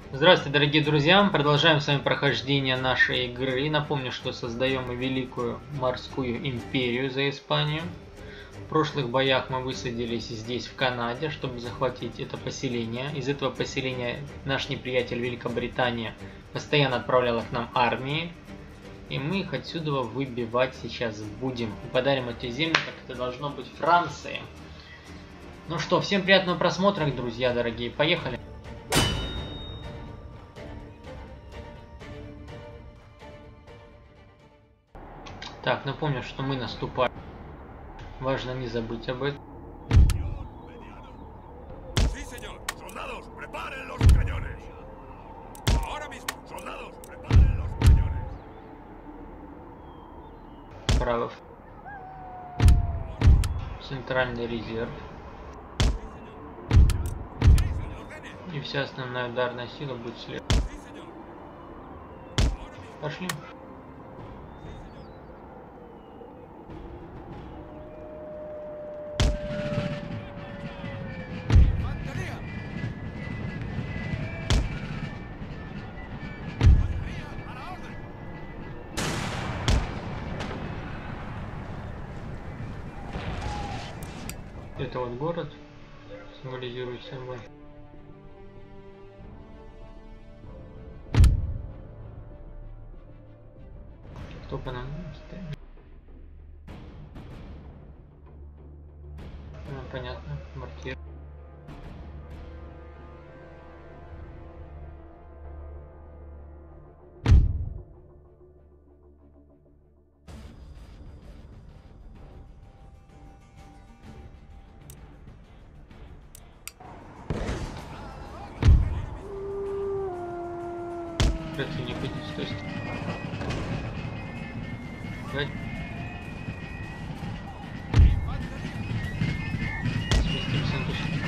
Здравствуйте, дорогие друзья! Продолжаем с вами прохождение нашей игры. Напомню, что создаем мы великую морскую империю за Испанию. В прошлых боях мы высадились здесь, в Канаде, чтобы захватить это поселение. Из этого поселения наш неприятель Великобритания постоянно отправляла к нам армии. И мы их отсюда выбивать сейчас будем. И подарим эти земли, как это должно быть, Франции. Ну что, всем приятного просмотра, друзья дорогие. Поехали! Так, напомню, что мы наступаем. Важно не забыть об этом. Право. Центральный резерв. И вся основная ударная сила будет слева. Пошли. Это вот город символизирует собой. Кто по нам стоит? Ну, понятно, мортир. Противник идет с той стороны. Сместимся на ту сторону.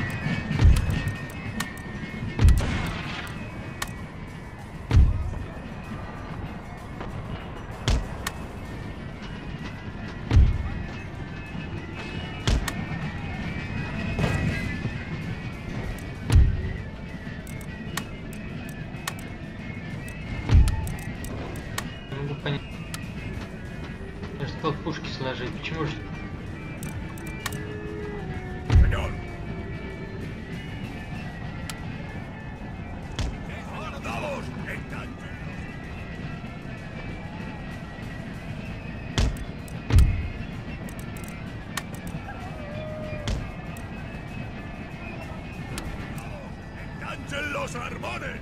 Не могу понять. Я же хотел пушки сложить. Почему же? ¡Los armones!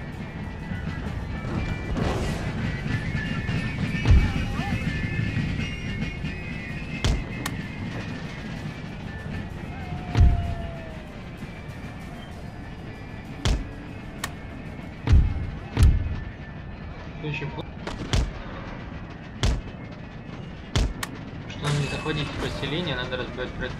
Следующий пункт. Что нам не заходить в поселение, надо разбивать против.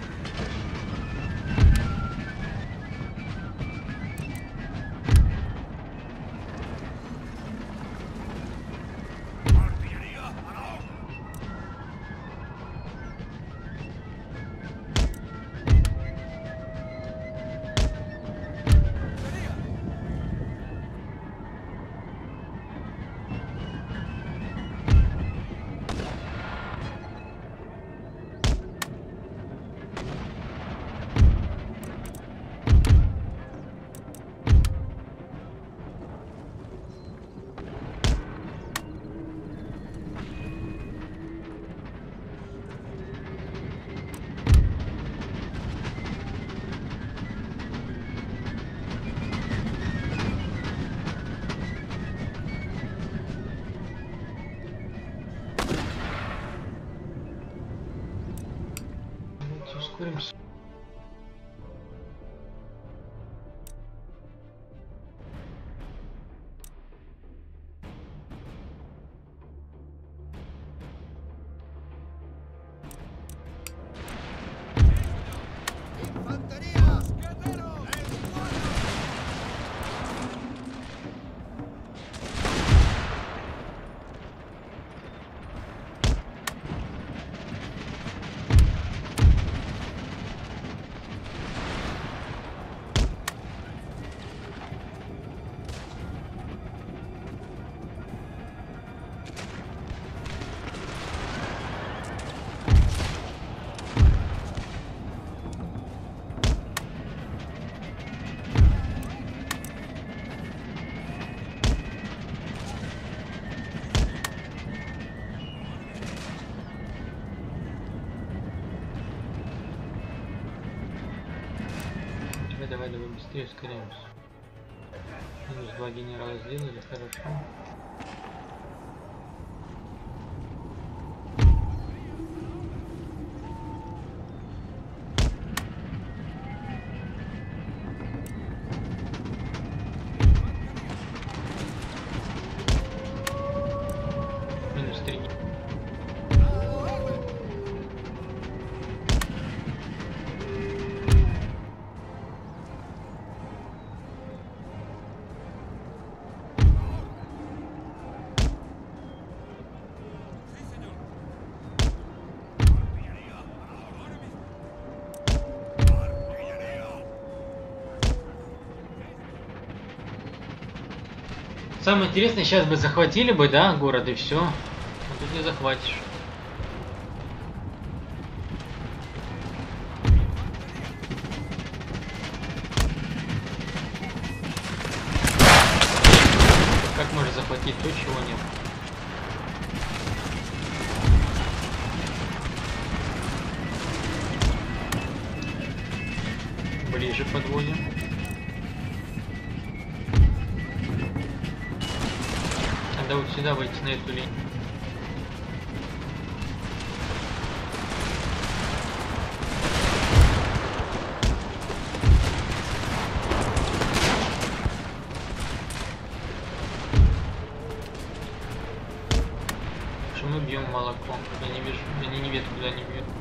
и ускоряемся. Минус 2 генерала сделали, хорошо. Минус 3. Самое интересное, сейчас бы захватили бы, да, город и все. А тут не захватишь. Как можно захватить то, чего нет? Ближе подводим. Надо вот сюда выйти на эту линию. Что мы бьем молоко? Я не вижу, они не видят, куда они бьют.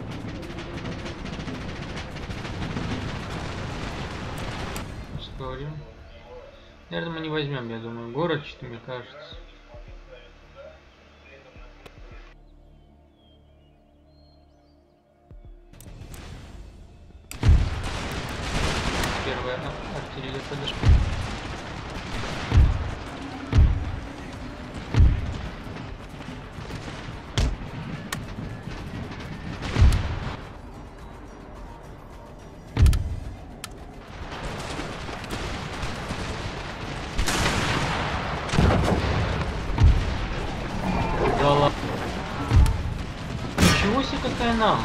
Ускорим. Наверное, мы не возьмем, я думаю, город, что мне кажется. Первая артиллерия подошла. Да ладно. Ничего себе, какая нам.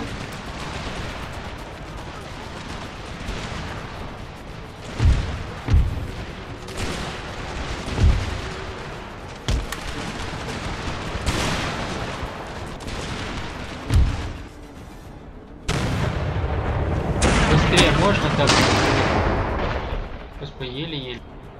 Быстрее можно так? Господи, еле-еле.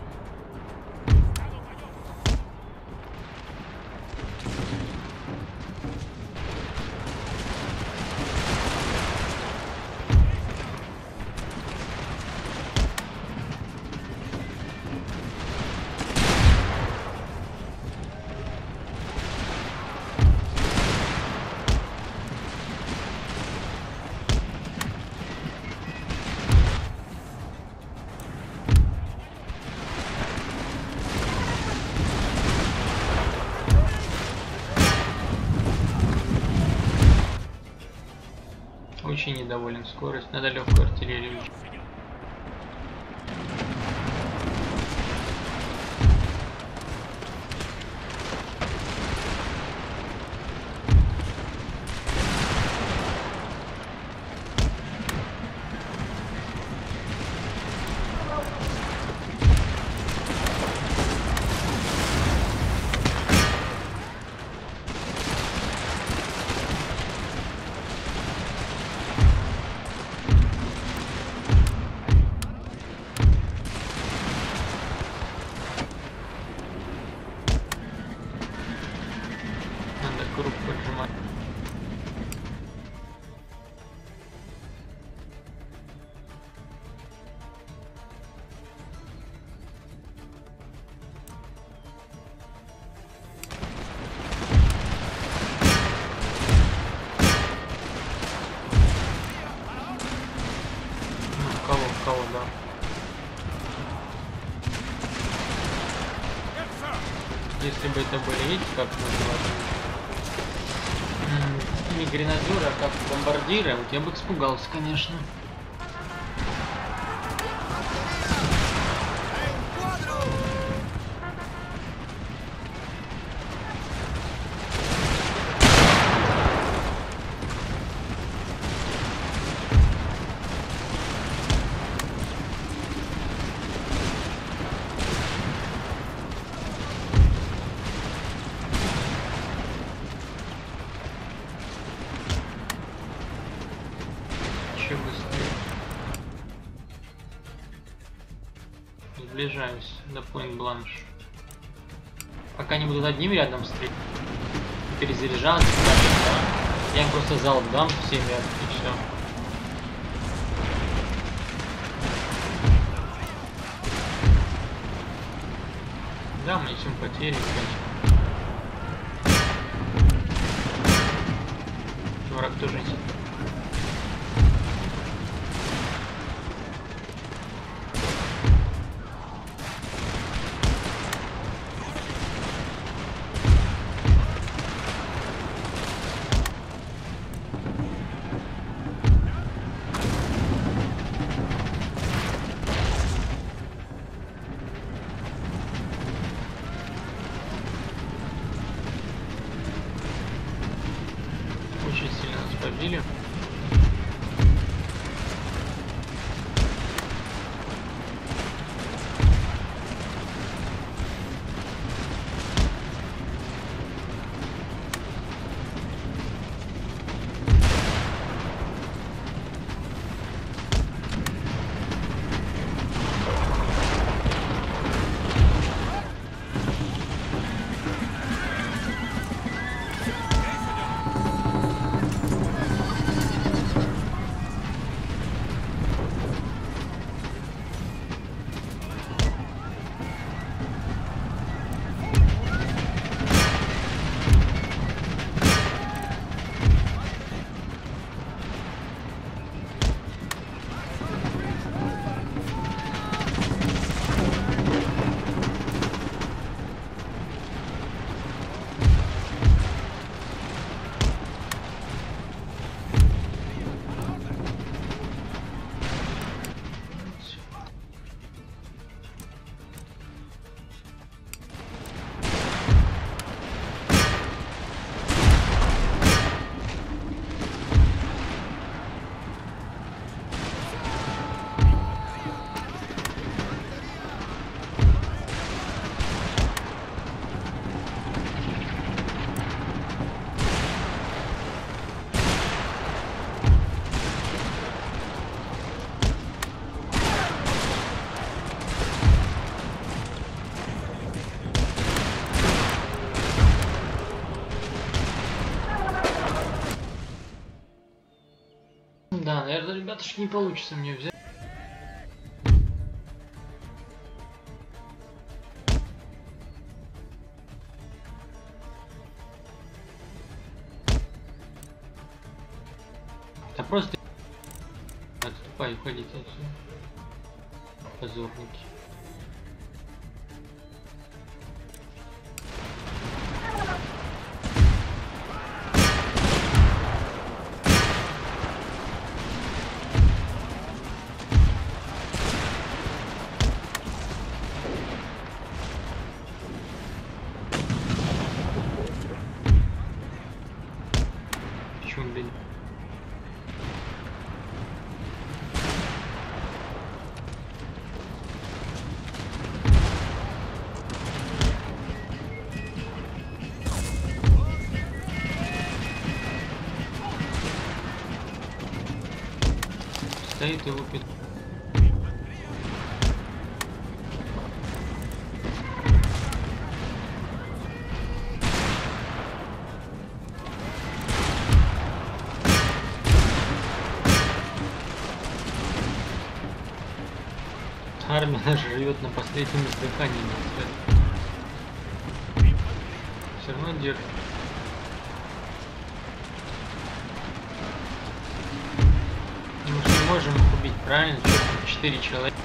Очень недоволен скорость, надо легкую артиллерию. Надо круг поджимать. В кого, да. Если бы это были, видите, как называется? Не гренадеры, а как бомбардиры, вот я бы испугался, конечно. перезаряжаюсь до Point Blanche. Пока они будут одним рядом стрелять, перезаряжаться, да? Я им просто залп дам всеми и все. Да, мы несем потери, конечно. Враг тоже есть. Очень сильно нас побили. Да, наверное, ребятушки, не получится мне взять. Да просто отступай, уходите отсюда. Позорники. Почему, блин? Стоит и лупит. Армия наша живет на последнем издыхании. Все равно держит. Мы же не можем их убить, правильно? 4 человека.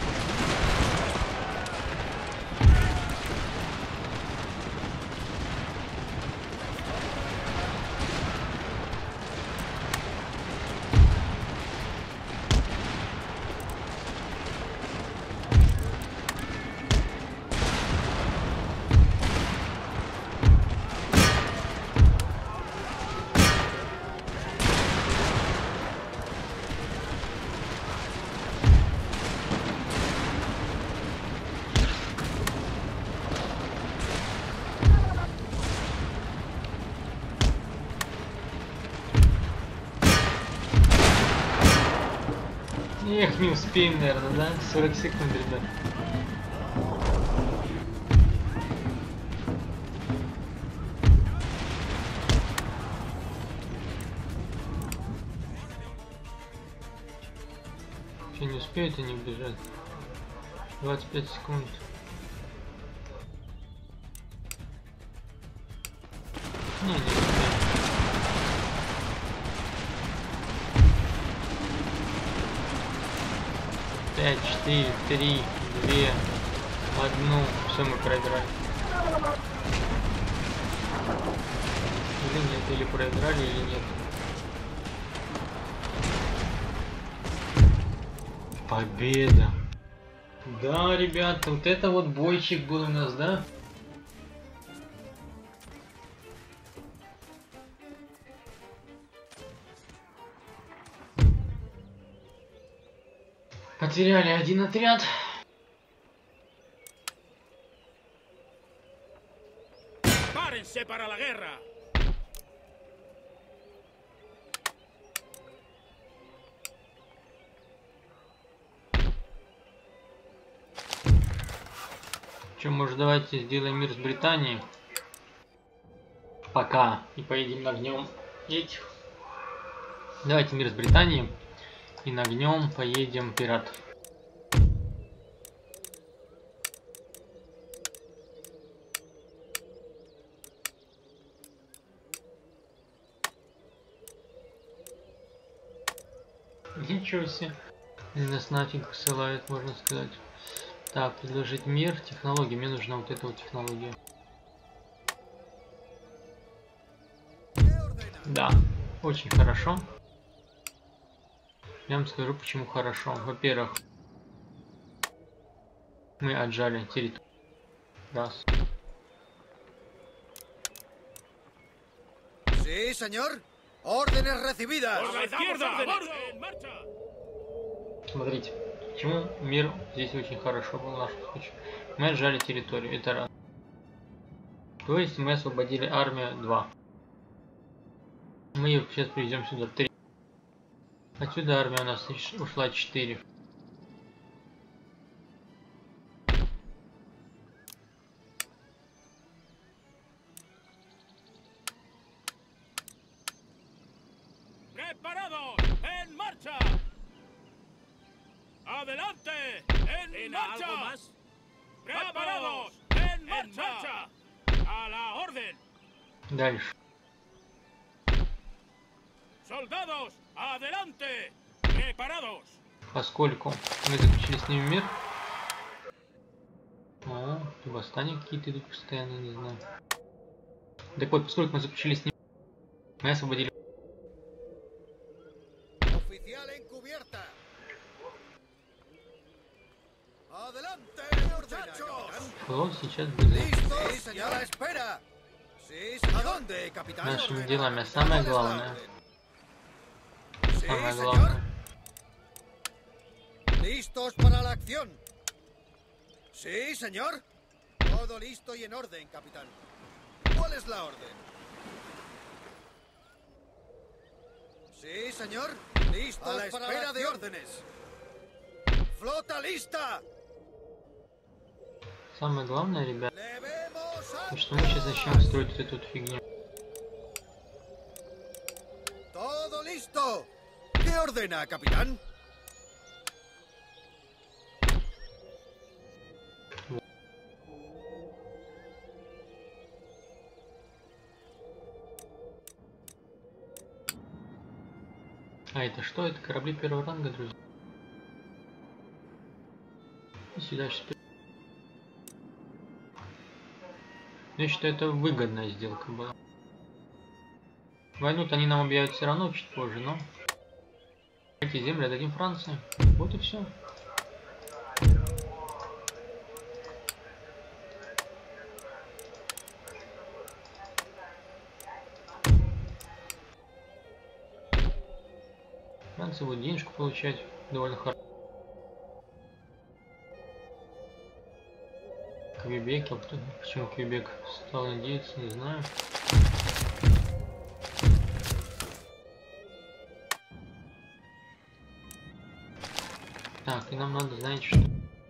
Эх, не успеем, наверное, да? 40 секунд, ребят. успеют они бежать. 25 секунд. Не успеют. 5, 4, 3, 2, 1. Все, мы проиграли. Или нет, или проиграли, или нет. Победа. Да, ребята, вот это вот бойчик был у нас, да? Потеряли один отряд. ¡Párense para la guerra! Че, может, давайте сделаем мир с Британией? Пока. И поедем нагнем этих. Давайте мир с Британией. И нагнем поедем пиратов. Ничего себе. Нас нафиг посылают, можно сказать. Так, предложить мир, технологии. Мне нужна вот эта вот технология. Да, очень хорошо. Я вам скажу, почему хорошо. Во-первых, мы отжали территорию. Раз. Sí, señor. Órdenes recibidas. ¡Por la izquierda! ¡En marcha! Смотрите, почему мир здесь очень хорошо был в нашем случае. Мы отжали территорию, это раз. То есть мы освободили армию 2. Мы ее сейчас привезем сюда 3. Отсюда армия у нас ушла 4. ¡Preparados! ¡En marcha! ¡Adelante! ¡En marcha! ¿Algo más? ¡Preparados! ¡En marcha! ¡A la orden! Дальше. ¡Soldados! ¡Adelante! ¡Preparados! Поскольку мы заключили с ними мир. О, восстания какие-то идут постоянно, не знаю. Так вот, поскольку мы заключили с ними, мы освободили. Oficial encubierta. Adelante, muchachos. Флот сейчас без Listos, sí, señor. A la espera. Sí, señor. ¿A dónde, capitán? нашими делами. Самое главное. Sí, Самое señor. главное. Listos para la acción. Sí, señor. Todo listo y en orden, capitán. ¿Cuál es la orden? Sí, señor. Listos a la espera de órdenes. Flota lista. Самое главное, ребят, Levemos что мы сейчас начнем строить вот эту вот фигню. Todo listo. ¿Qué ordena, capitán? А это что? Это корабли первого ранга, друзья. И сюда сейчас. Я считаю, это выгодная сделка была. Войну-то они нам объявят все равно чуть позже, но эти земли отдадим Франции. Вот и все. Франция будет денежку получать довольно хорошо. Квебек, почему Квебек стал надеяться, не знаю. Так, и нам надо, знаете что?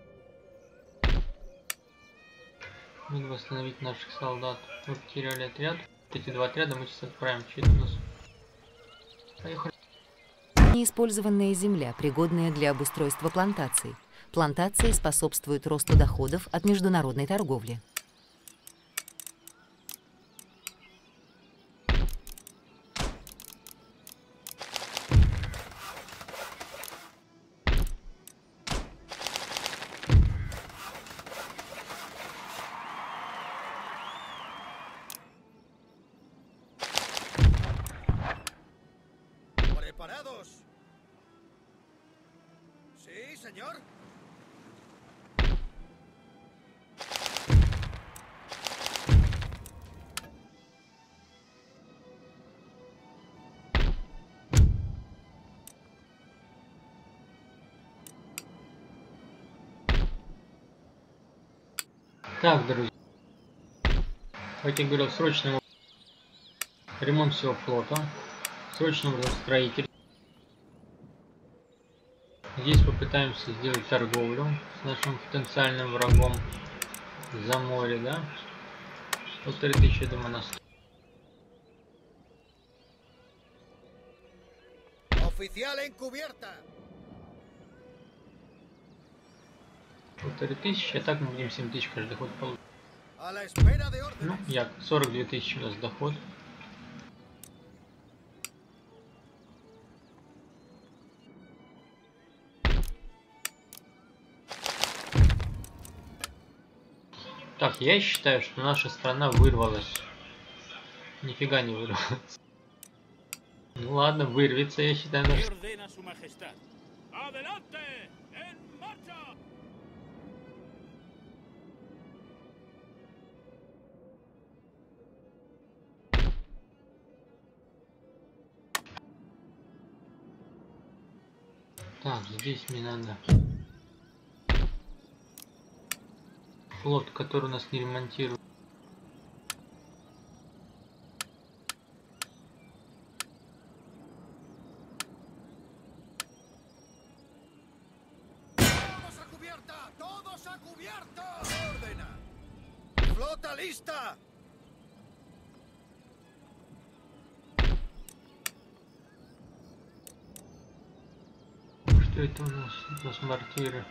Надо восстановить наших солдат. Мы потеряли отряд. Эти два отряда мы сейчас отправим. Что это у нас? Поехали. Неиспользованная земля, пригодная для обустройства плантаций. Плантации способствуют росту доходов от международной торговли. ¿Preparados? Sí, señor. Так, друзья. Как я говорил, срочный ремонт всего флота. Срочно строитель. Здесь попытаемся сделать торговлю с нашим потенциальным врагом за море, да? 1500, я думаю, нас. Oficial encubierta. 1500, а так мы будем 7000 каждый ход получить. A la espera de Ну, órdenes. як, 42 тысячи у нас доход. Так, я считаю, что наша страна вырвалась. Нифига не вырвалась. Ну ладно, вырвется, я считаю, ¿Qué наша... ordena su majestad? ¡Adelante! ¡En marcha! Так, здесь мне надо... Флот, который у нас не ремонтирует. ¡Todos a cubierta! ¡Todos a cubierta! ¡Ordena! ¡Flota lista! Что это у нас? У нас мортиры.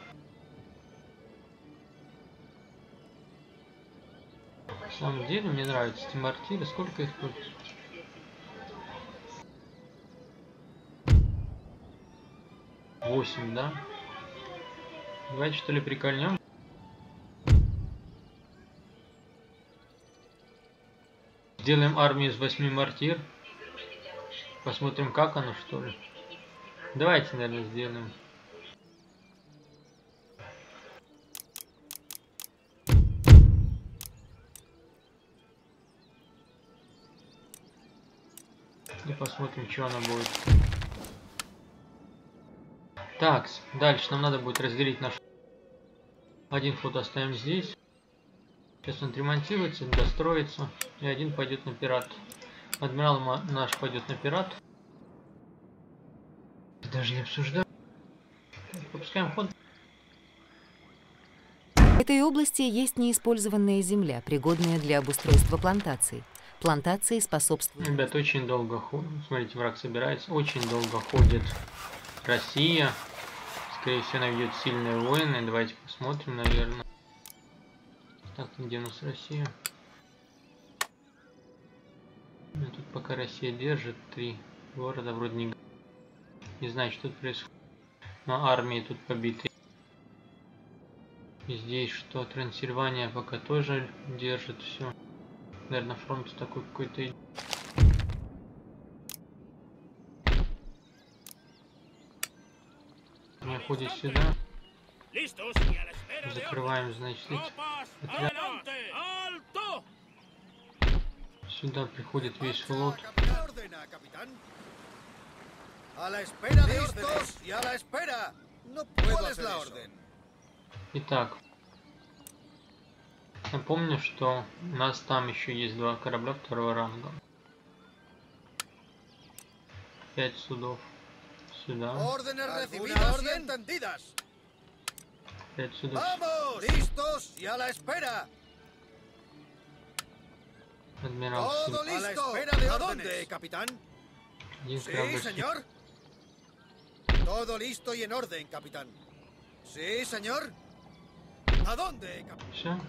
На самом деле мне нравятся эти мортиры. Сколько их тут? Восемь, да? Давайте что ли прикольнем. Сделаем армию из 8 мортир. Посмотрим, как оно, что ли. Давайте, наверное, сделаем. И посмотрим, что она будет. Так, дальше нам надо будет разделить наш... Один флот оставим здесь. Сейчас он отремонтируется, достроится. И один пойдет на пират. Адмирал наш пойдет на пират. Даже не обсуждаем. Выпускаем ход. В этой области есть неиспользованная земля, пригодная для обустройства плантаций. Плантации способствуют... Ребят, очень долго ходит. Смотрите, враг собирается. Очень долго ходит Россия. Скорее всего, она ведет сильные войны. Давайте посмотрим, наверное. Так, где у нас Россия? Тут пока Россия держит 3 города, вроде не знаю, что тут происходит. Но армии тут побиты. И здесь что? Трансильвания пока тоже держит все. Наверное, фронт такой какой-то. Мы ходим сюда. Закрываем, значит, отряд. Сюда приходит весь флот. Итак, напомню, что у нас там еще есть 2 корабля 2-го ранга. 5 судов. Сюда. 5 судов. Адмирал сюда. Todo listo. ¿A dónde, capitán? Один Sí, корабль. señor. Todo listo y en orden, capitán. Sí, señor. ¿A dónde, capitán? Все.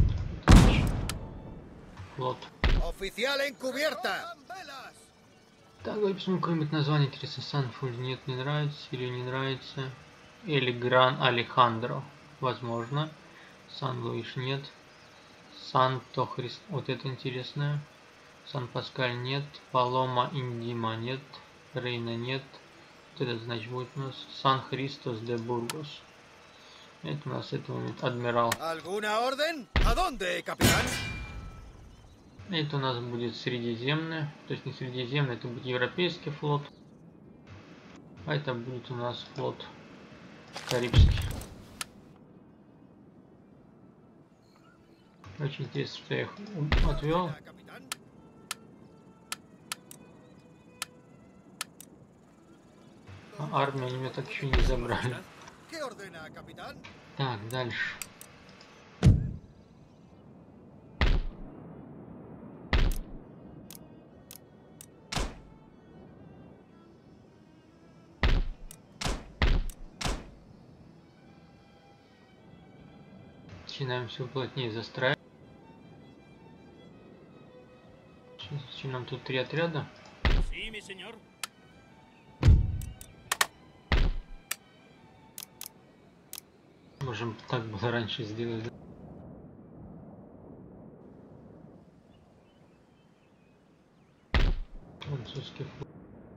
Флот. Oficial en cubierta. Velas. Так, давай посмотрим какое-нибудь название интересно. Сан-Фуль нет, не нравится. Сирия не нравится. Или Гран Алехандро. Возможно. Сан-Луиш нет. Санто-Христ. Вот это интересное. Сан-Паскаль нет. Палома Индима нет. Рейна нет. Вот это значит будет у нас Сан-Христос де Бургос. Это у нас это момент адмирал. ¿Alguna orden? ¿A dónde, capitán? Это у нас будет Средиземный. То есть не Средиземный, это будет Европейский флот. А это будет у нас флот Карибский. Очень интересно, что я их отвел. Capitán. А армию они меня так еще не забрали. ¿Qué ordena, capitán? Так, дальше. Начинаем все плотнее застраивать. Сейчас нам тут 3 отряда. Sí, mi señor. Можем так было раньше сделать. Да? Французский флот.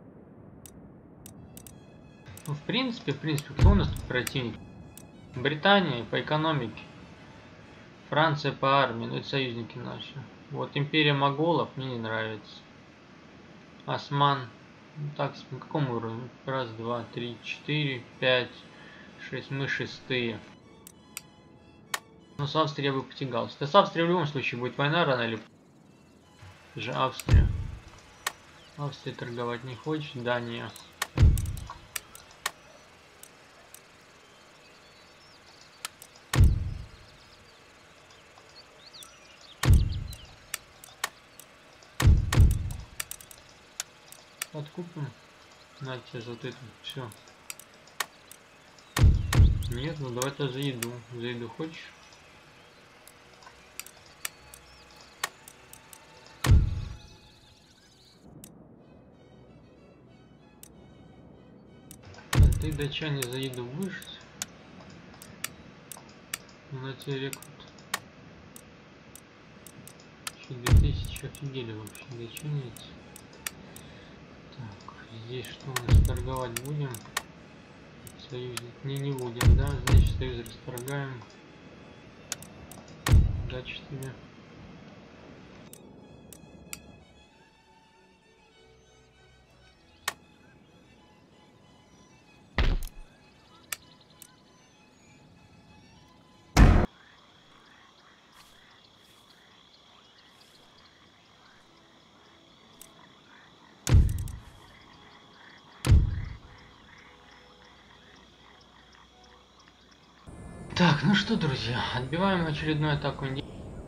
Ну, в принципе, кто у нас тут противник? Британия по экономике. Франция по армии, ну это союзники наши. Вот империя моголов мне не нравится. Осман. Ну, так, на каком уровне? Раз, два, три, 4, 5, 6. Мы 6-е. Но с Австрией я бы потягался. Да с Австрией в любом случае будет война рано или позже. Это же Австрия. Австрия торговать не хочет. Дания. Откупим. На тебе за вот это. Все. Нет, ну давай-то за еду. За еду хочешь? Ты, датчане, за еду будешь? На тебе рекрут. Еще 2000, офигели вообще, датчане эти. Так, здесь что у нас, торговать будем? Союзник не будем, да? Значит, союз расторгаем. Удачи тебе. Так, ну что, друзья, отбиваем очередную атаку. На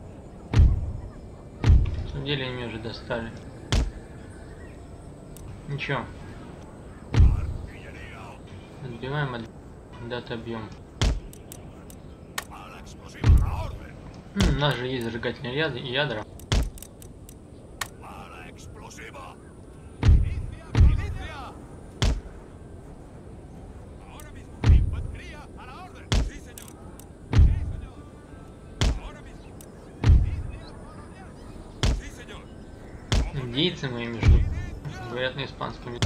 самом деле они меня уже достали. Ничего. Отбиваем, да отобьем. У нас же есть зажигательные ядра. Индейцы мои между говорят на испанском.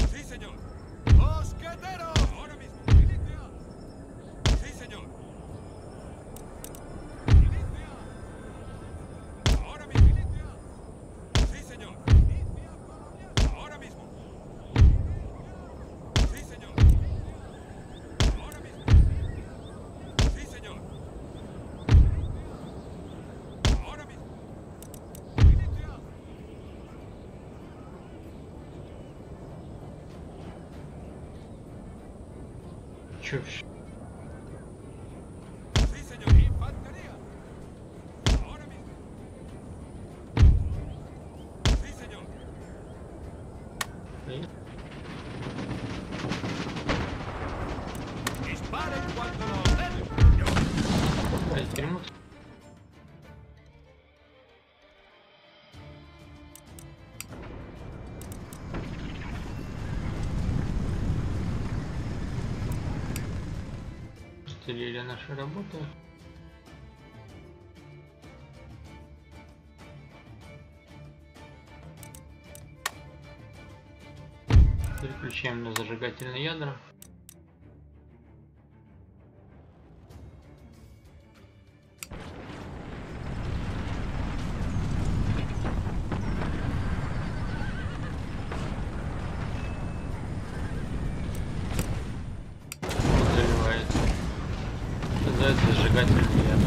Чё? артиллерия наша работает. Переключаем на зажигательные ядра. Заливается. Называется зажигательный ядра.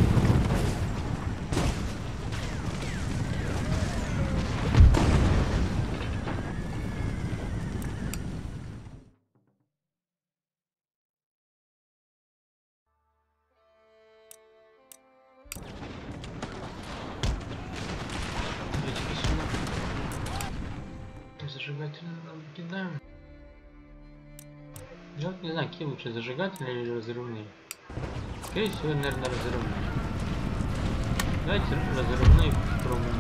Зажигательные кидаем. Я вот не знаю, какие лучше, зажигательные или разрывные. Скорее всего, наверное, разрывные. Давайте разрывные попробуем.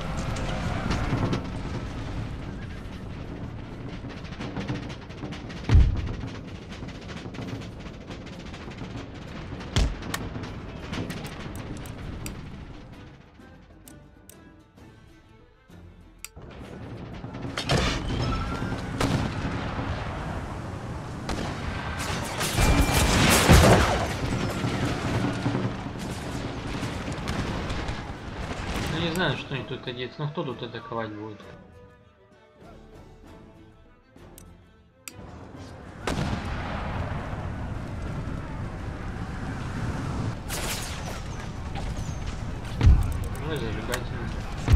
Не знаю, что они тут одеться, но кто тут атаковать будет? Ну и зажигательный.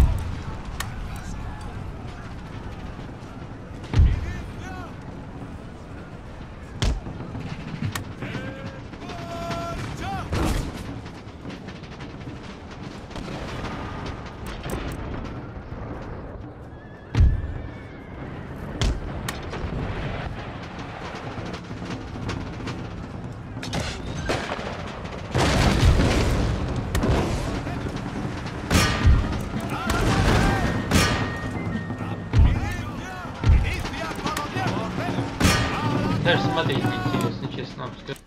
Даже смотреть интересно, честно вам скажу.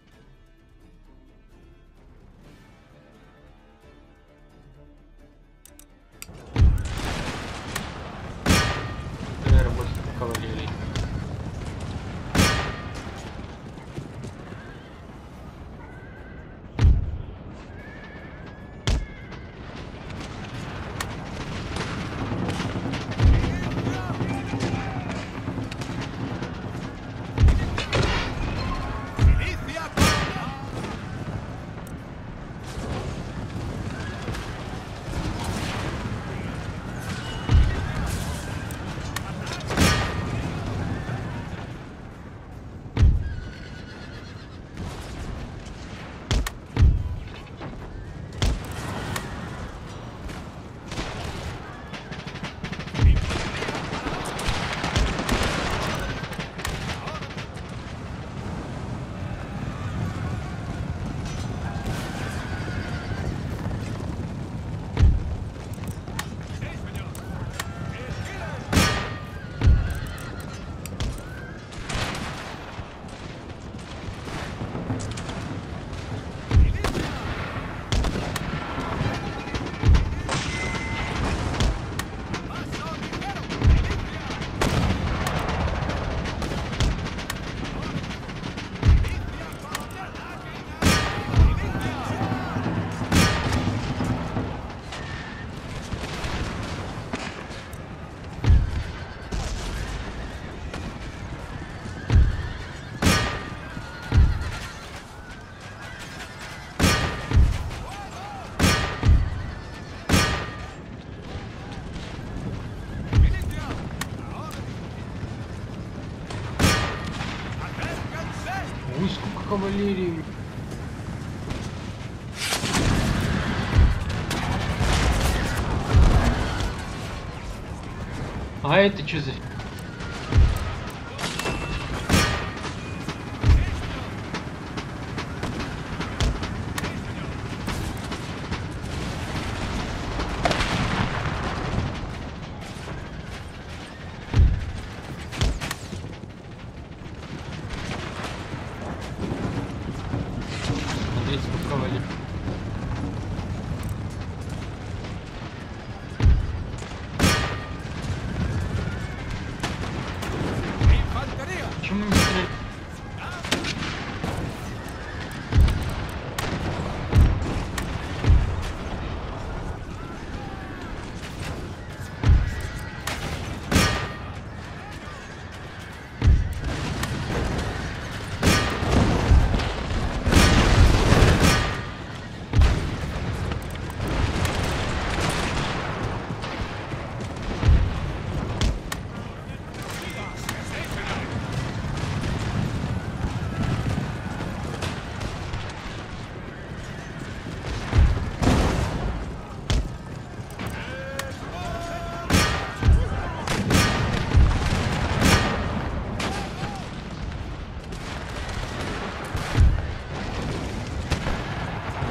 Работать по кавалерии. Ой, сколько кавалерии. А это что за...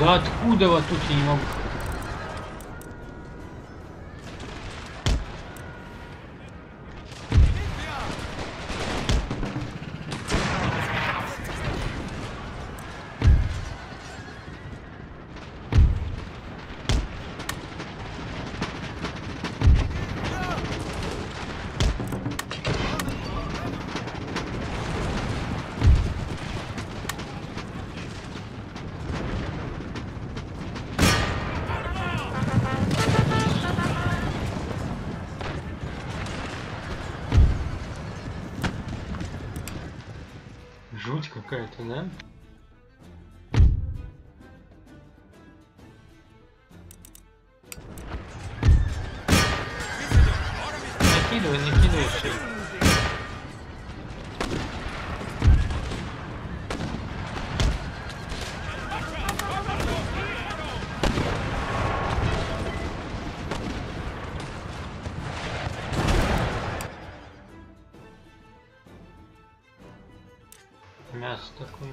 Да откуда вот тут я не могу? Жуть какая-то, да? Накидывай, накидывай все. Мясо такое.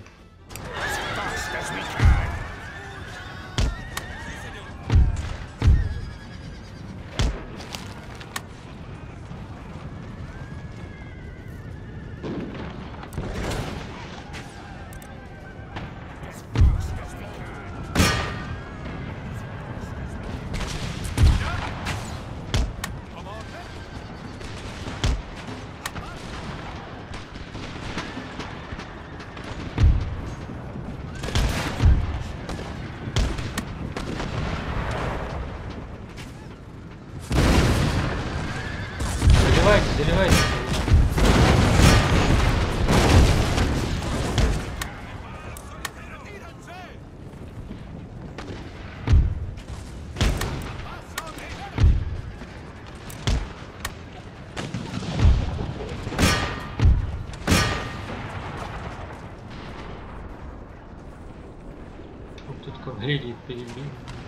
Заливайте, заливайте. Вот тут как глядит перебил.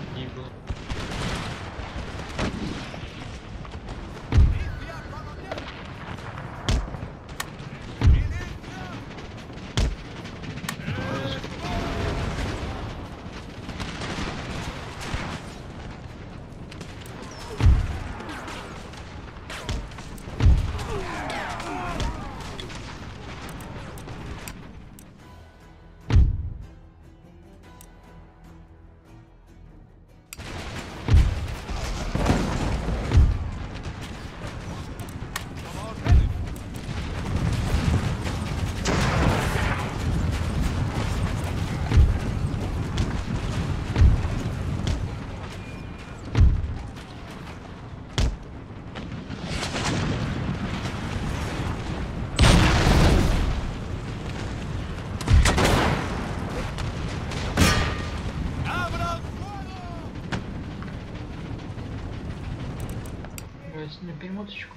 На перемоточку.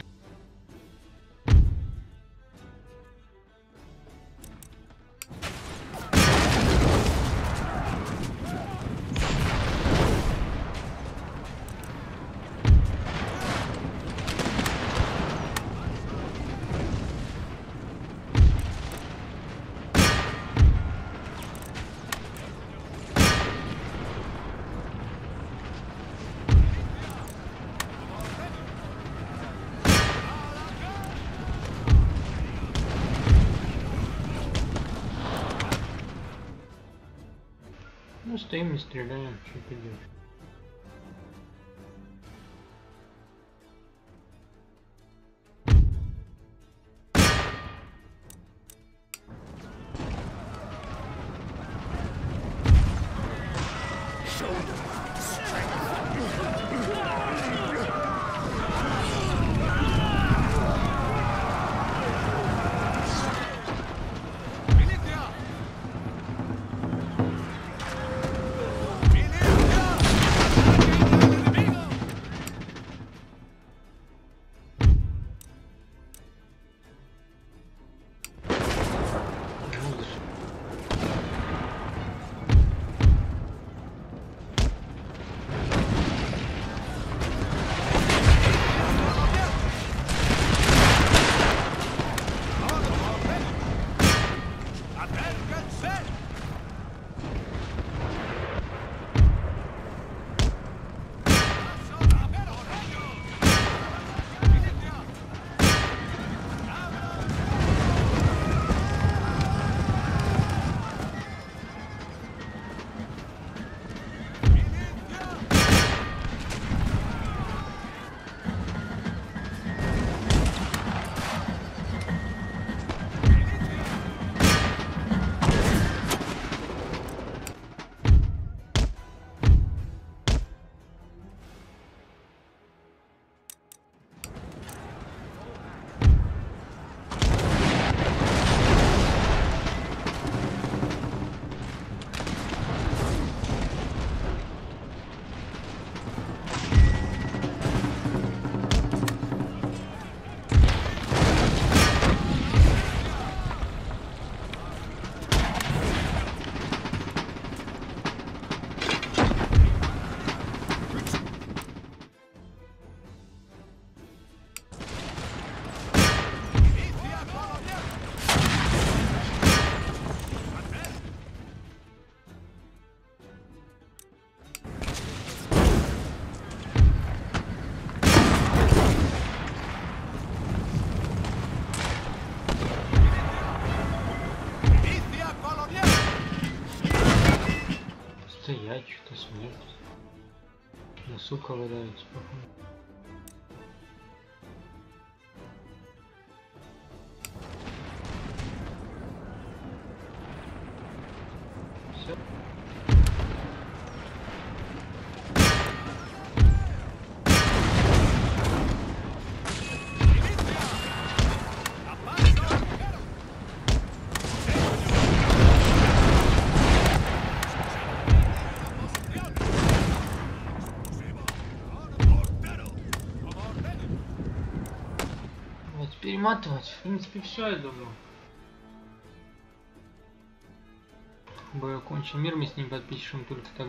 Ну, стоим, не стреляем, что поделать. опять что-то смерть. Ну, сука, выдается, походу. Все. Перематывать. В принципе, все, я думаю. Бой окончен. Мир мы с ним подпишем только тогда.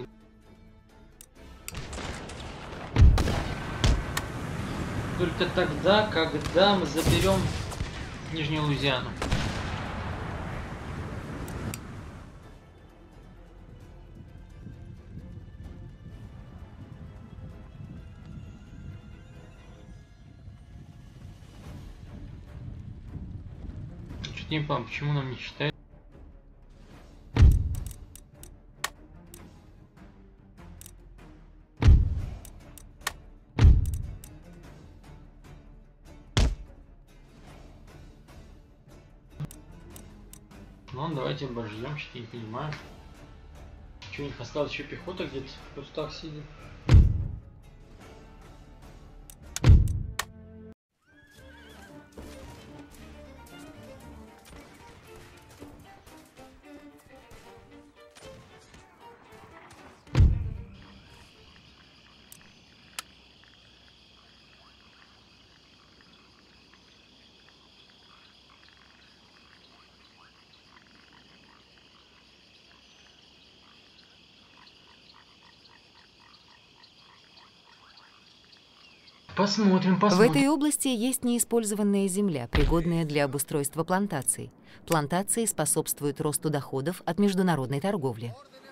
Только тогда, когда мы заберем Нижнюю Луизиану. Не помню, почему нам не считает. Ну, давайте обождем, что-то не понимаю. Что, у них осталась еще пехота где-то в кустах сидит? Посмотрим, посмотрим. В этой области есть неиспользованная земля, пригодная для обустройства плантаций. Плантации способствуют росту доходов от международной торговли.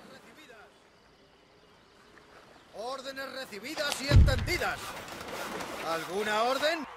Órdenes recibidas y entendidas. ¿Alguna orden?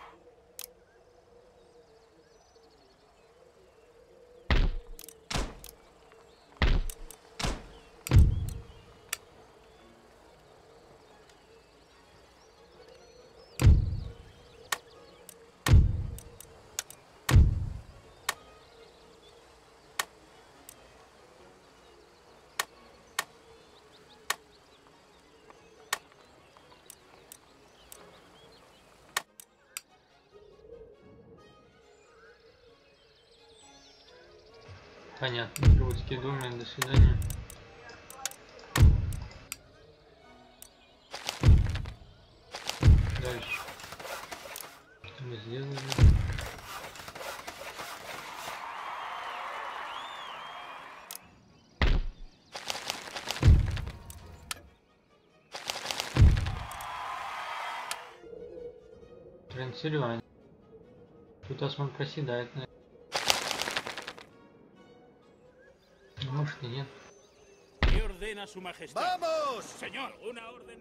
Понятно. Русские думы, до свидания. Дальше. Что мы сделали? Трансильвания. Тут осман проседает, наверное. Может и нет. ¿Qué ordena su majestad? ¡Vamos! Señor, una orden.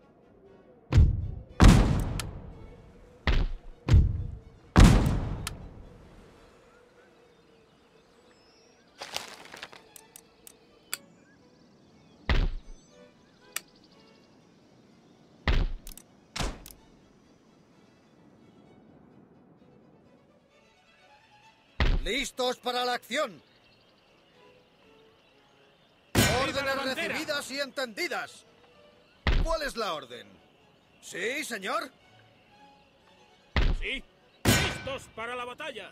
¡Listos para la acción! Órdenes recibidas y entendidas. ¿Cuál es la orden? ¿Sí, señor? Sí. Listos para la batalla.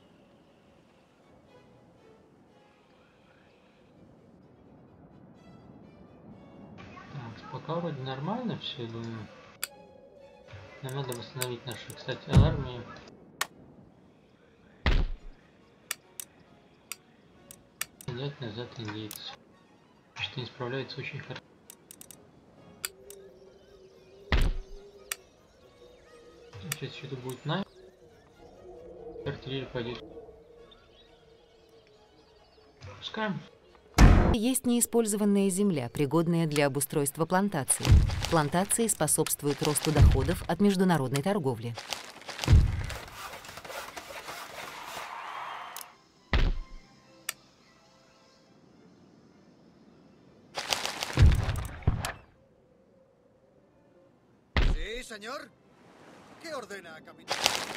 Так, пока вроде нормально все, думаю. Нам надо восстановить нашу, кстати, армию. Взять назад индейцев. Что не справляется очень хорошо. Сейчас что-то будет на. Артиллерия пойдет. Пускаем. Есть неиспользованная земля, пригодная для обустройства плантаций. Плантации способствуют росту доходов от международной торговли. señor. ¿Qué ordena, capitán?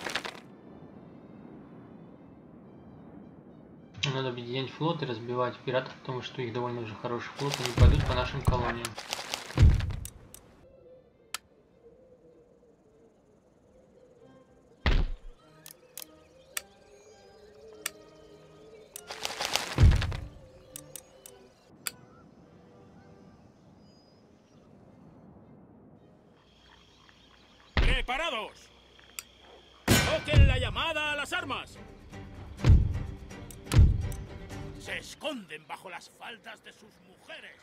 Надо объединять флот и разбивать пиратов, потому что их довольно уже хороший флот, они пойдут по нашим колониям. ¡Preparados! ¡Toquen la llamada a las armas! Se esconden bajo las faldas de sus mujeres.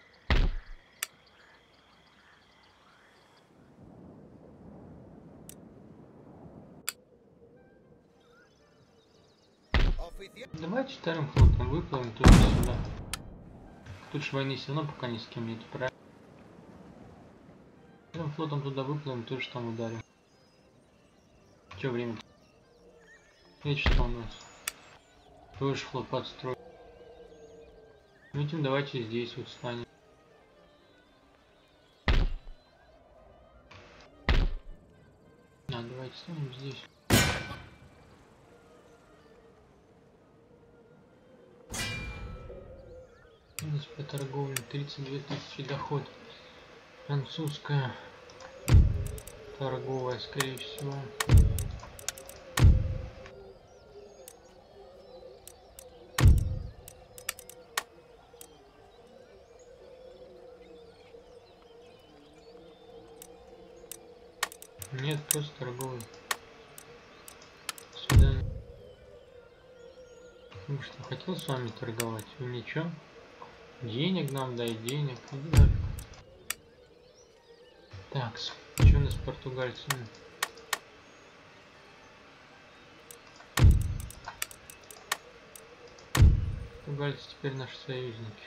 Oficial. Давайте вторым флотом выплывем туда-сюда. Тут же войны все равно пока ни с кем нет, правильно? Вторым флотом туда выплывем, тоже там ударим. Че время? Видите, что у нас? Тоже флот подстроить. Этим давайте здесь вот станем. Давайте станем здесь. По торговле 32 тысячи доход. Французская торговая, скорее всего. Нет, просто торговый. До свидания. Может, я хотел с вами торговать? Вы ничего? Денег нам дай, денег. Иди нафиг. Так, что у нас с португальцами? Португальцы теперь наши союзники.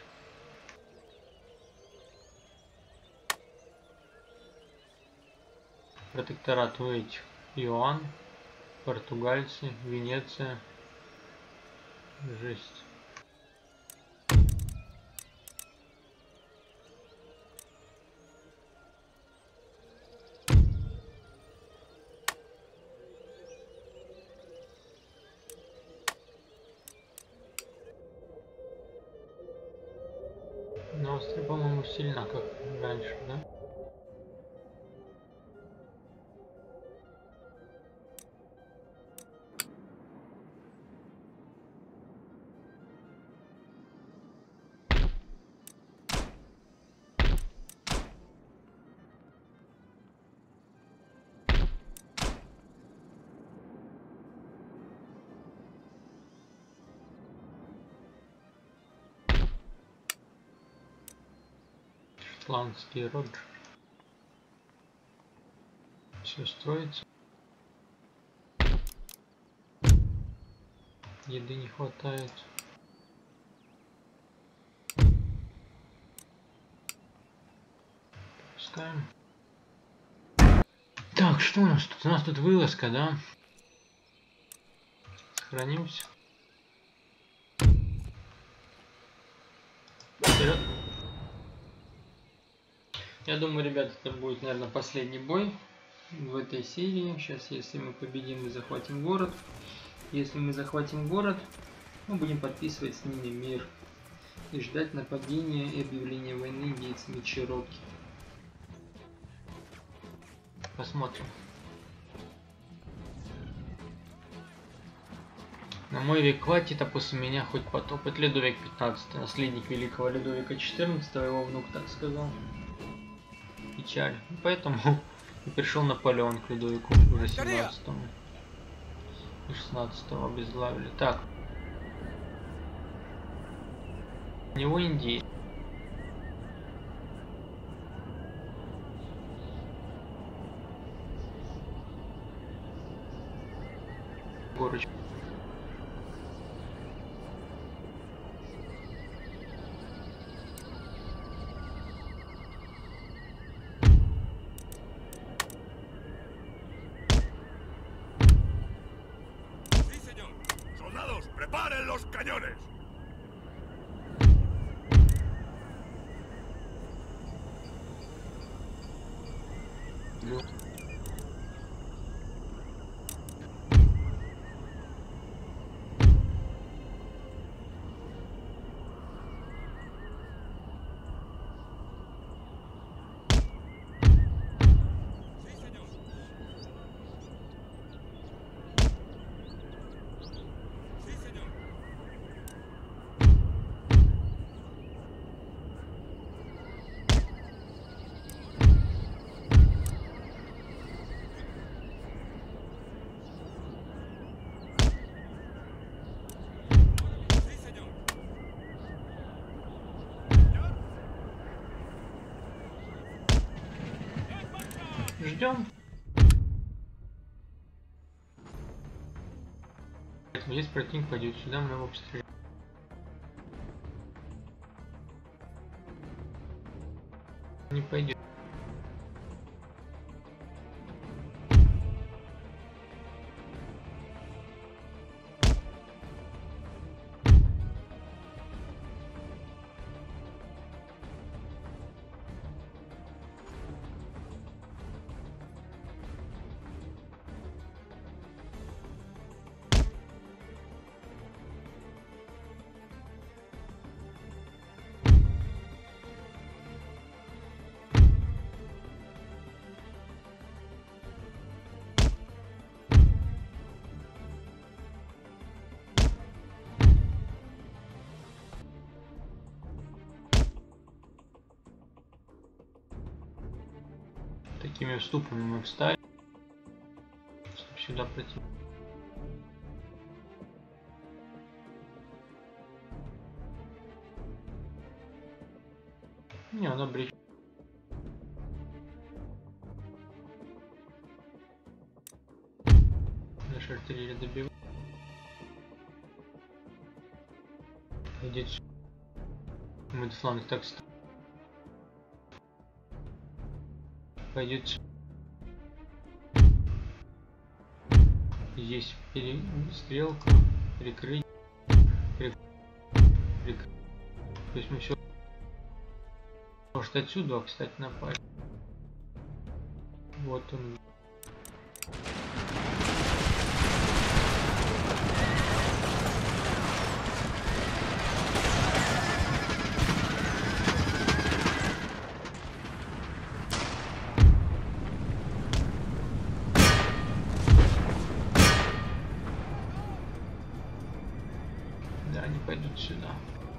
Протекторат у этих. Иоанн, португальцы, Венеция. Жесть. Но Австрия, по-моему, сильна, как раньше, да? Шотландский Роджер. Все строится. Еды не хватает. Пускаем. Так, что у нас тут? У нас тут вылазка, да? Сохранимся. Вперед. Я думаю, ребят, это будет, наверное, последний бой в этой серии. Сейчас, если мы победим, мы захватим город. Если мы захватим город, мы будем подписывать с ними мир и ждать нападения и объявления войны индейцами Чероки. Посмотрим. На мой век хватит, а после меня хоть потоп. Это Людовик 15, наследник великого Людовика 14, его внук так сказал. Печаль. Поэтому и пришел Наполеон к Людовику уже 17-му. И 16-го обезглавили. Так. У него Индия. Горочка. ¡Preparen los cañones! ждем. Здесь противник пойдет сюда, мы его обстреляем. Не пойдет. Такими вступами мы встали, чтобы сюда пройти. Не, она бречь. Наша артиллерия добивает. Пойдет сюда. Мы фланг так ставим. Пойдет здесь стрелка, прикрыть, то есть мы все может отсюда, кстати, напасть. Вот он. Они пойдут сюда.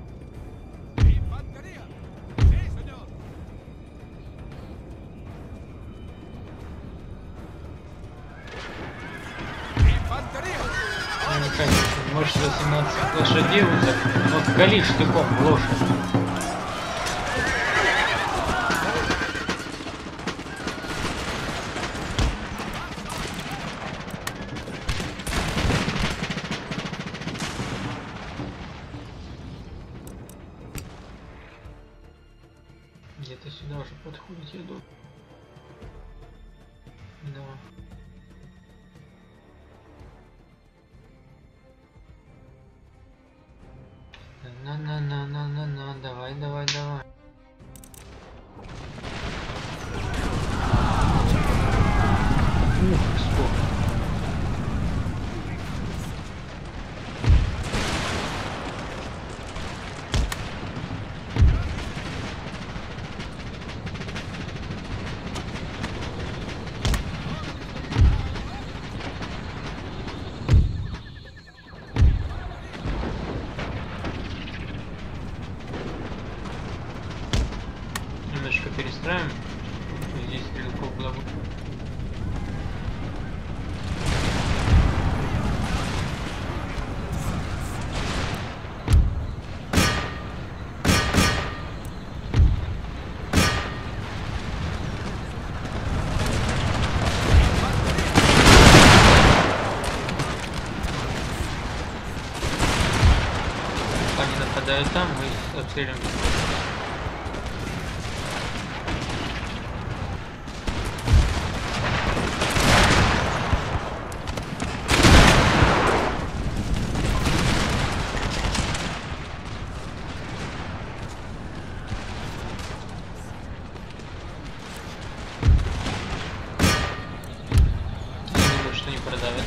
Может, 18 лошадей вот кали штыком в лошадь. Где-то сюда уже подходит, я думаю. Да. На, давай. Ух, сколько. Немножко перестраиваем. Здесь стрелков было. Они нападают там, мы обстреливаем. Что не продавят.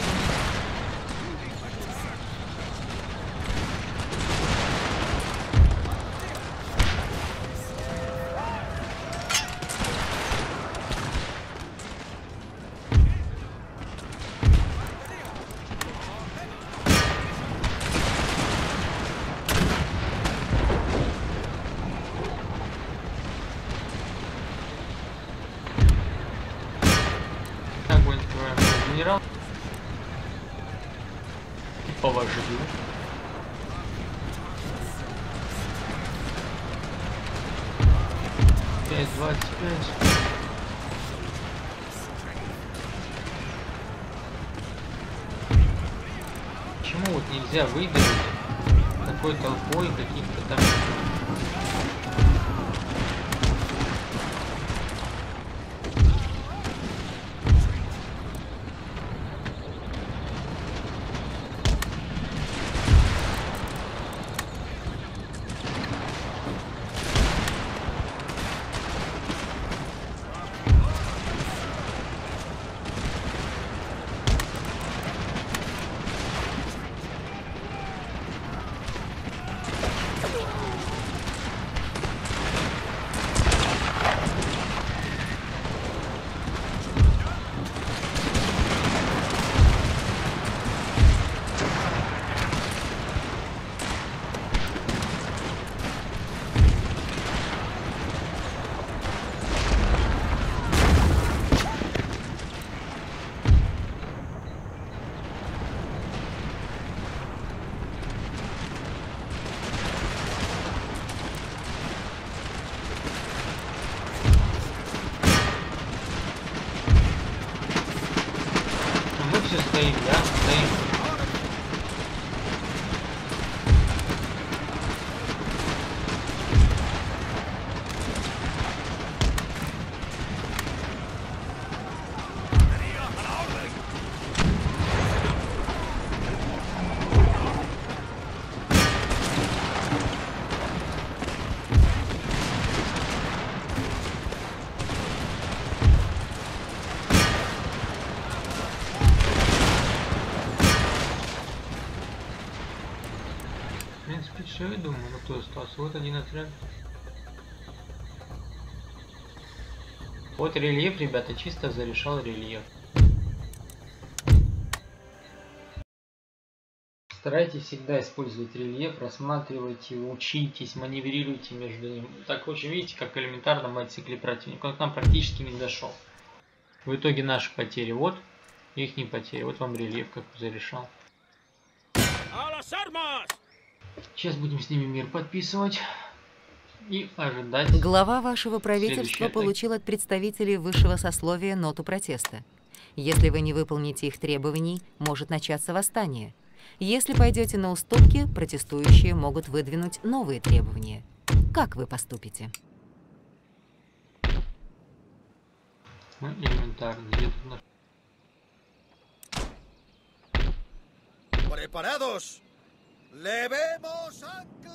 Огонь открываем генерал. Повожу. 5:25. Почему вот нельзя выдавить такой толпой каких-то там... Стоим, да? Стоим. В принципе, все, я думаю, но кто остался? Вот один отряд. Вот рельеф, ребята, чисто зарешал рельеф. Старайтесь всегда использовать рельеф, рассматривайте, учитесь, маневрируйте между ними. Так очень, видите, как элементарно мы отсекли противника. Он к нам практически не дошел. В итоге наши потери. Вот их не потери. Вот вам рельеф, как зарешал. Сейчас будем с ними мир подписывать и ожидать. Глава вашего правительства получил от представителей высшего сословия ноту протеста. Если вы не выполните их требований, может начаться восстание. Если пойдете на уступки, протестующие могут выдвинуть новые требования. Как вы поступите? Мы элементарно. Где тут наш... Preparados. Levemos ancla.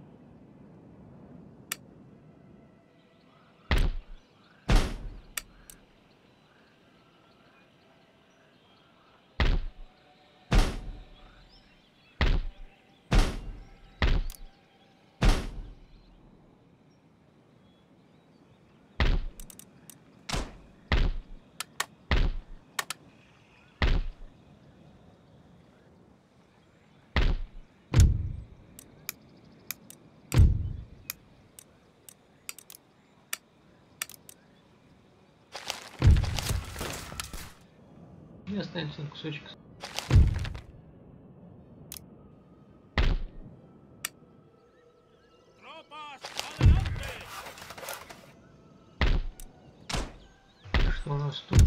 И останется кусочек. Что у нас тут?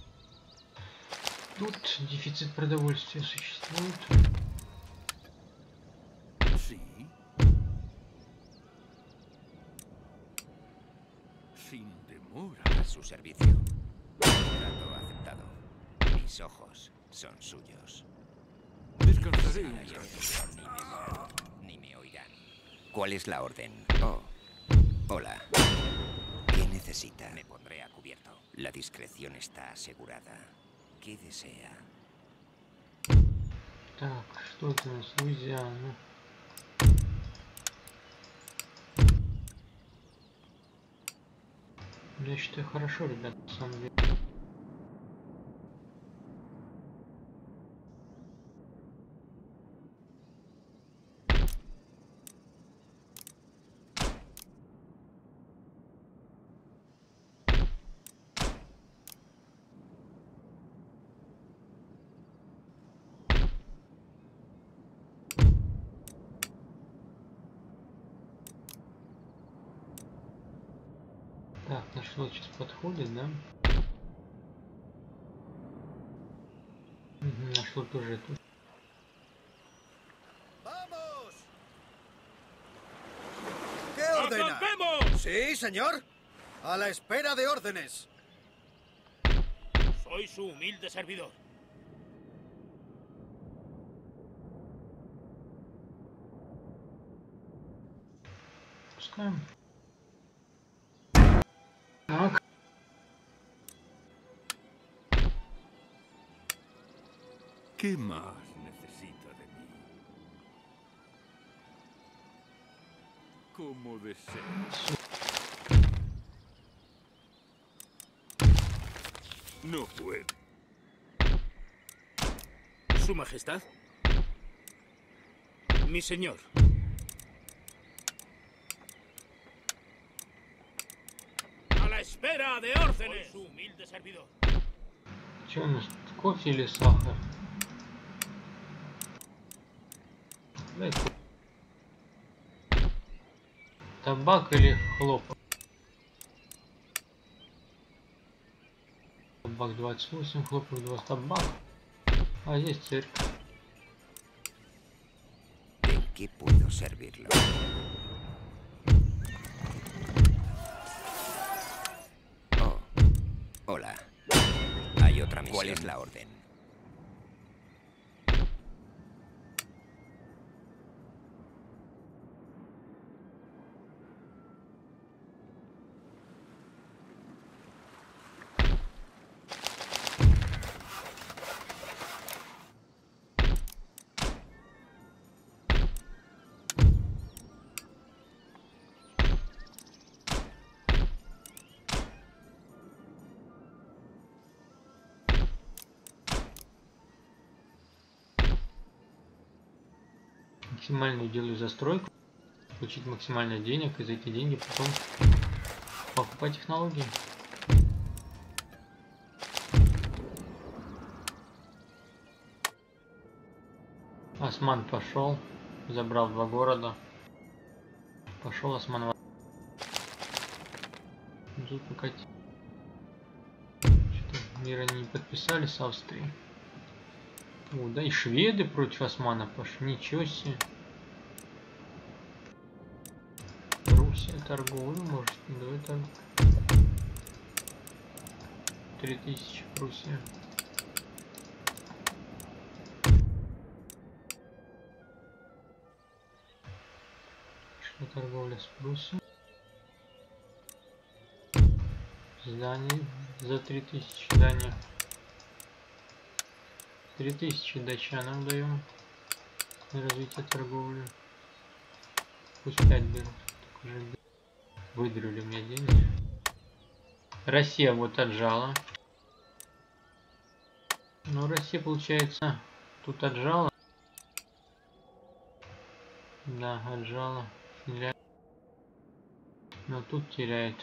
Тут дефицит продовольствия существует. Sí. Sin demora. A su servicio. Trato aceptado. Mis ojos son suyos. Descansaré un Ni rato. ni me oirán. ¿Cuál es la orden? Oh. Hola. ¿Qué necesita? Me pondré a cubierto. La discreción está asegurada. ¿Qué desea? Так, что это у нас? Луизиана. Я считаю, хорошо, ребят, на самом деле. Так, наш флот сейчас подходит, да? Угу, наш флот уже тут. Sí, señor. A la espera de órdenes. Soy su humilde servidor. Пускаем. Так. ¿Qué más necesita de mí? Como desee. No puede. Su Majestad. Mi señor. A la espera de órdenes. Soy su humilde servidor. Что у нас? Кофе или сахар? Дай кофе. Табак или хлопок? Табак 28, хлопок 20, табак. А здесь церковь. ¿En qué puedo servirlo? Oh, hola. Hay otra misión. ¿Cuál es la orden? Максимальную делаю застройку, получить максимально денег, и за эти деньги потом покупать технологии. Осман пошел, забрал 2 города. Пошел Осман. Тут пока что-то мира не подписали с Австрией. О, да и шведы против Османа пошли. Ничего себе. Руссия торговлю может. Давай так. 3000 Пруссия. Что торговля с Пруссией? Здание за 3000 здания. 3000 датчанам даем на развитие торговли. Пусть 5 берут. Так уже выдрали мне денег. Россия вот отжала. Но Россия, получается, тут отжала. Да, отжала. Финляндия. Но тут теряет.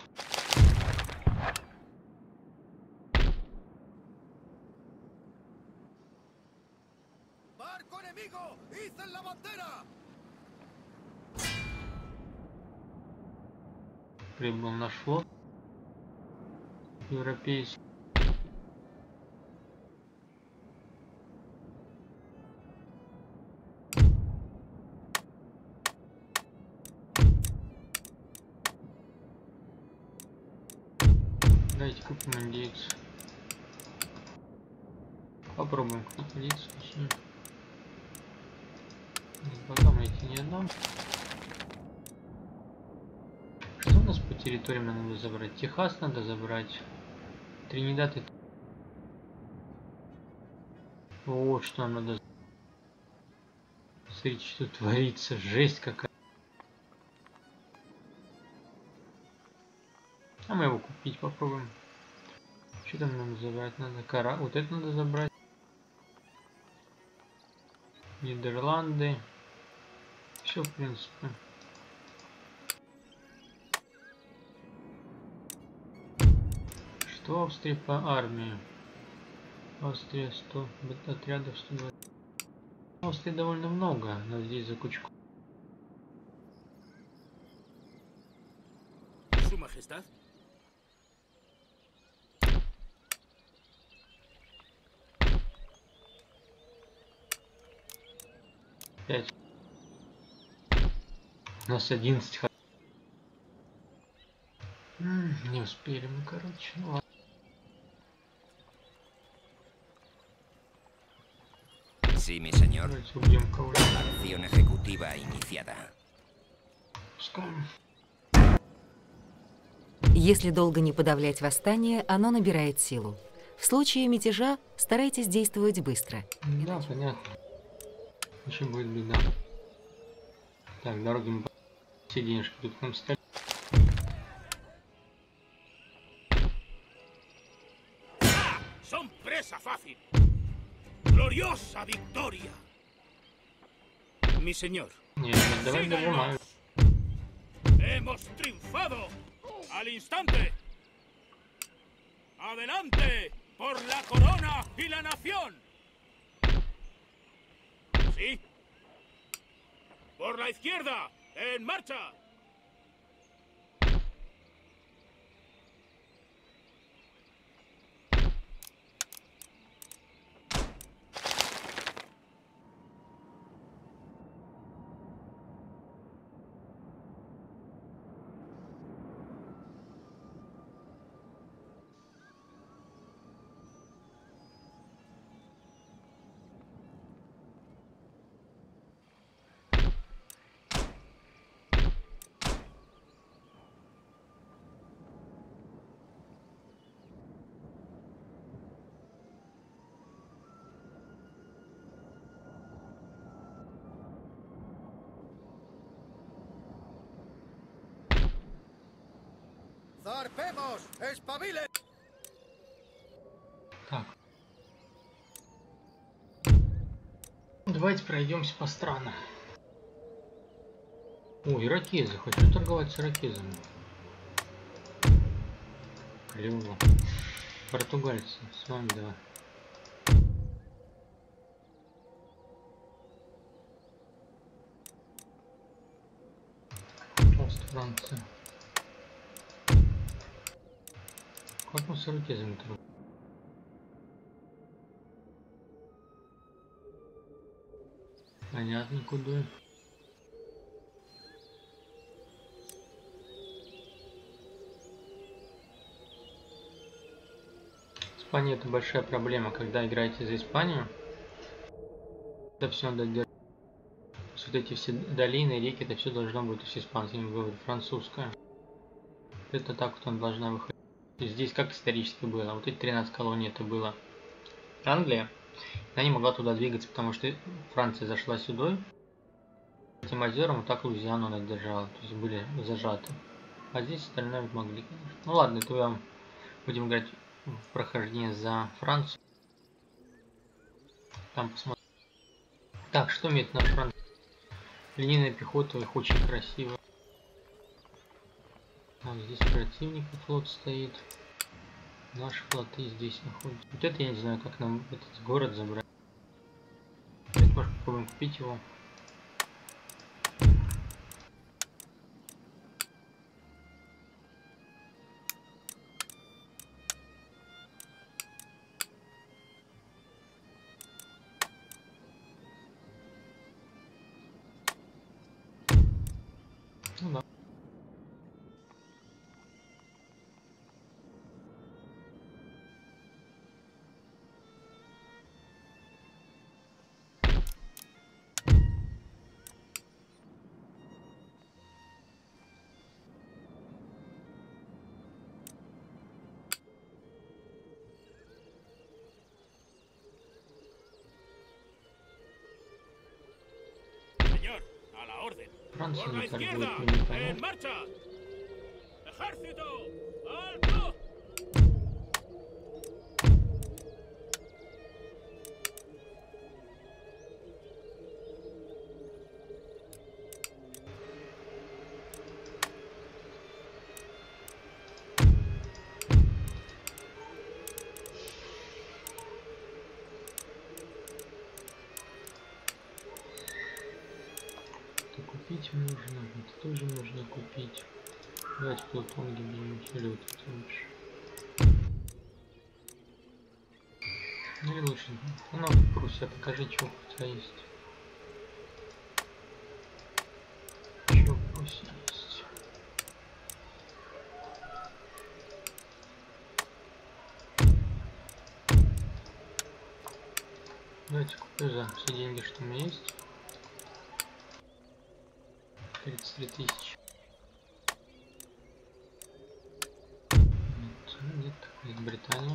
¡Barco enemigo! ¡Izan la bandera! Прибыл наш флот европейский. Дайте купим индейцев. Попробуем купить индейцев. Потом эти не отдам. Что у нас по территориям надо забрать? Техас надо забрать. Тринидад и... Вот что нам надо. Смотрите, что творится. Жесть какая. А мы его купить попробуем. Что там нам забрать надо? Кора. Вот это надо забрать. Нидерланды. Все, в принципе. Что Австрия по армии? Австрия 100 отрядов, 120. Австрии довольно много, но здесь за кучку. Su Majestad. Пять. У нас 11. успели мы, короче. Ну ладно. Sí, mi señor. Давайте убьем кого-то. Acción ejecutiva iniciada. Пускаем. Если долго не подавлять восстание, оно набирает силу. В случае мятежа старайтесь действовать быстро. Да, понятно. Еще будет беда. Так, дороги мы все денежки тут к нам стали. Son presa fácil. Gloriosa victoria. Mi señor. Не, давай дожимаем. Hemos triunfado. Al instante. Adelante por la corona y la nación. Sí. Por la izquierda. En marcha. ¡Zarpemos! ¡Espabilen! Так. Давайте пройдемся по странам. О, иракезы. Хочу торговать с иракезами. Клево. Португальцы. С вами, да. Пожалуйста, Франция. Как мы с иракезами торгуем? Понятно, куда. Испания — это большая проблема, когда играете за Испанию. Это все надо держать. Вот эти все долины, реки, это все должно быть с испанским, говорю, французское. Это так вот она должна выходить. Здесь как исторически было. Вот эти 13 колоний это было Англия. Она не могла туда двигаться, потому что Франция зашла сюда. Этим озером вот так Луизиану она держала. То есть были зажаты. А здесь остальное могли, конечно. Ну ладно, это вам будем играть в прохождение за Францию. Там посмотрим. Так, что имеет наш Франция? Линейная пехота, их очень красиво. Вот здесь противник, флот стоит. Наши флоты здесь находятся. Вот это я не знаю, как нам этот город забрать. Может, попробуем купить его. Ну да. Señor, a la orden. Франция Por la не торгует, izquierda. мне не En понятно. marcha. Ejército. Alto. Это купить нужно, это тоже нужно купить. Давайте плутонги будем, или вот это лучше. Ну или лучше. Ну, Пруссия, покажи, что у тебя есть. Что в Пруссии есть? Давайте куплю за все деньги, что у меня есть. 33 тысячи. Нет, Великобритания.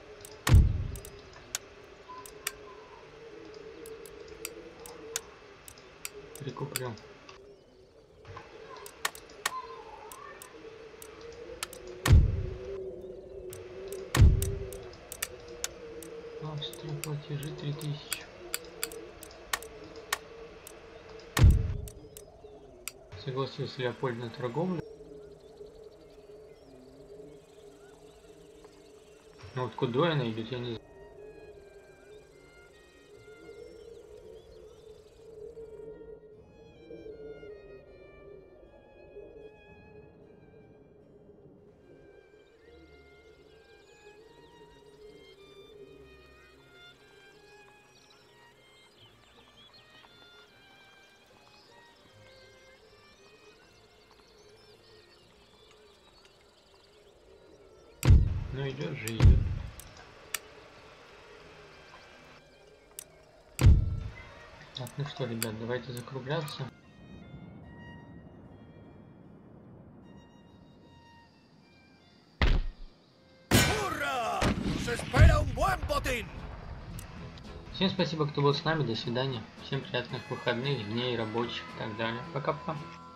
Прикуплю. Австрия, платежи 3000. Согласился Леопольд на торговлю. Ну вот куда она идет, я не знаю. Ну идет же, идет. Так, ну что, ребят, давайте закругляться. ¡Hurra! ¡Nos espera un buen botín! Всем спасибо, кто был с нами. До свидания. Всем приятных выходных, дней рабочих и так далее. Пока-пока.